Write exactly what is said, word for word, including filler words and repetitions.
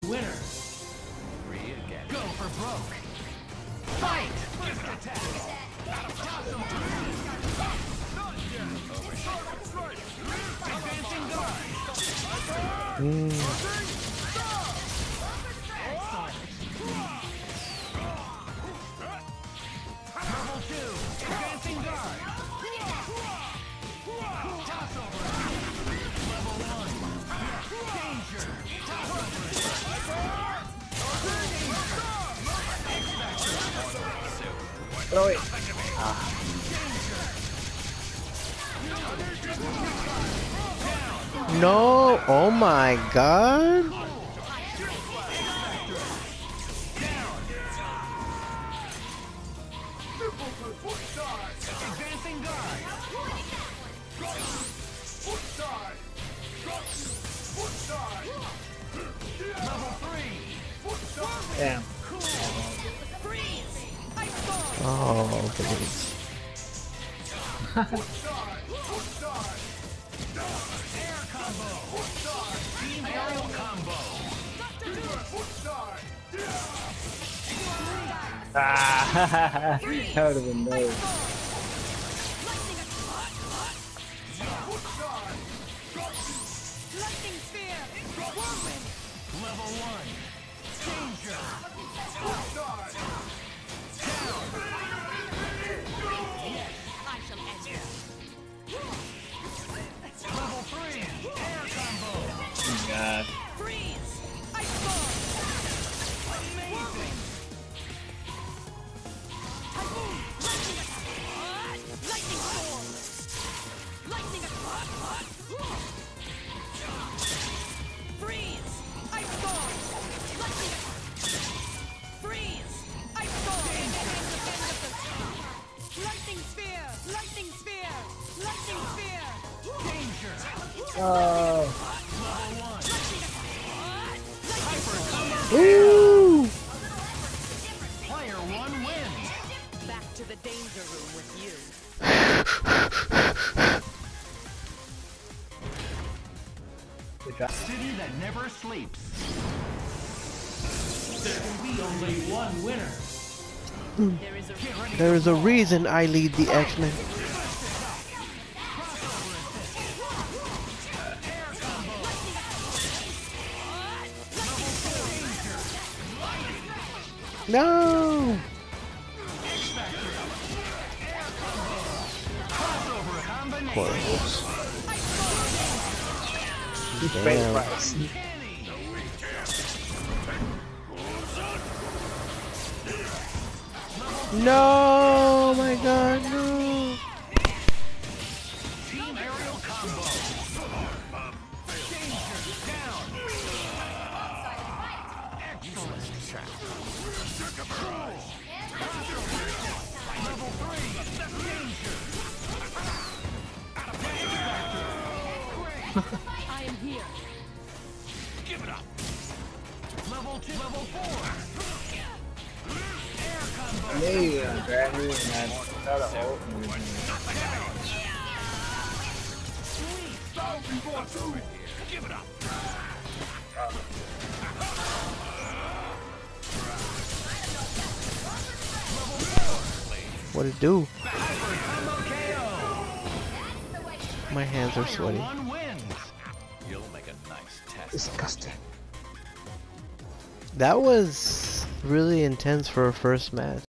Winner. Three again. Go for broke. Fight! First attack. Advancing guard. Mm. Level two. Advancing guard. Toss over. Level one. Danger. Toss over. Oh wait. Ah. No, oh my god. Advancing guard. Level three. Damn. Oh, please. Air combo. Team aerial combo. Ah, that would have been nice. Level one. Danger. Level three. Air combo. Oh god. Freeze. Ice ball. Amazing. Lightning storm. Lightning freeze. Ice ball. Lightning. Freeze. Ice ball. Lightning sphere. Lightning sphere. Lightning sphere. Danger. Oh. Woo! Player one wins. Back to the danger room with you. Good job. City that never sleeps. There can be only one winner. There is a Get ready. There is a reason I lead the X-Men. No! Close. Great Damn. price. No! My god, no! Team aerial combo. Danger down. Excellent shot. Level three. Danger. I am here. Give it up. Level two. Level four. Air combo. Maybe uh, grab me and then try to ult and Give it up. What'd it do? Hyper combo K O. My hands are sweaty. One wins. You'll make a nice test. disgusting. That was really intense for a first match.